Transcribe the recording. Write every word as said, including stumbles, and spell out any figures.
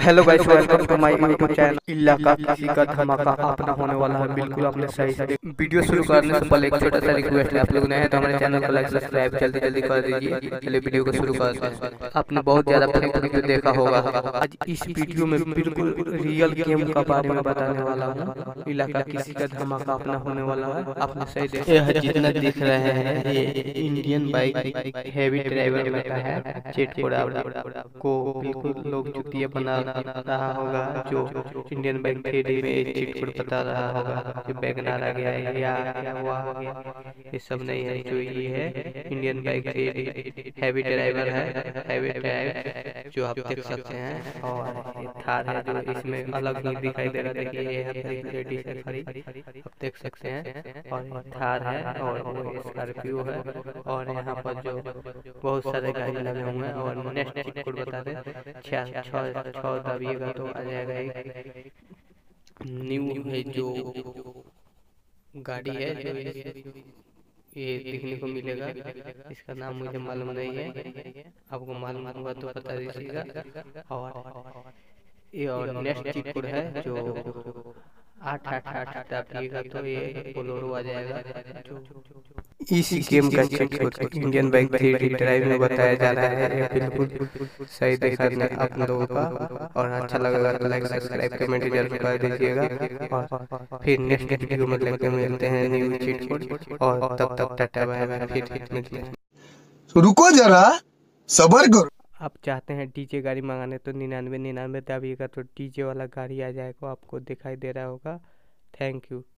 Hello guys, welcome to my YouTube channel. इलाका किसी का धमाका अपना होने वाला है। बिल्कुल आपने सही से वीडियो शुरू करने से पहले एक छोटा सा रिक्वेस्ट है, आप लोग नए हैं तो हमारे चैनल को लाइक सब्सक्राइब जल्दी जल्दी कर दीजिए। चलिए वीडियो को शुरू करते हैं। आपने बहुत ज्यादा फेक वीडियो देखा होगा। आज इस वीडियो में बिल्कुल रियल गेम का बारे में बताने वाला हूँ। इलाका किसी का धमाका अपना होने वाला है। आपने सही देखा, यह जितना दिख रहे हैं ये इंडियन बाइक हैवी ड्राइवर में का है। चेट को बिल्कुल लोग जुतिया बना रहा होगा, जो इंडियन बैंक थ्री डी में चीट कोड बता रहा होगा कि वैगनआर आ गया है या क्या हुआ हो गया। ये सब नहीं है, जो ये है Indian bank three D heavy driver है। हैवी ड्राइव जो आप देख सकते हैं, और ये थार है जो इसमें अलग ही दिखाई दे रहा है। देखिए ये है रेडी से खड़ी, आप देख सकते हैं। और ये थार है और वो स्कॉर्पियो है। और यहाँ पर जो बहुत सारे गाड़ी लगे हुए हैं। और नेक्स्ट चीट कोड बता दें, छः छः छः दबिएगा तो आ जाएगा एक न्यू है जो गाड़ी है, जो ये देखने को मिलेगा। इसका नाम मुझे मालूम नहीं है, आपको मालूम होगा तो बता दीजिएगा। और ये और नेक्स्ट चीट कोड है जो आठ आठ आठ दबिएगा तो ये बोलोरो आ जाएगा। इस गेम का check code Indian bank three D drive में बताया जा रहा है। ये बिल्कुल सही देखा आप लोगों का। और अच्छा लगेगा तो लाइक सब्सक्राइब कमेंट जरूर कर दीजिएगा। और फिर नेक्स्ट वीडियो में लेकर मिलते हैं न्यू चीट कोड। और तब तक टाटा बाय बाय, फिर मिलते हैं। रुको जरा, सबर करो। आप चाहते हैं डीजे गाड़ी मंगाने तो निन्यानवे निन्यानवे दबिएगा तो डीजे वाला गाड़ी आ जाएगा, आपको दिखाई दे रहा होगा। Thank you.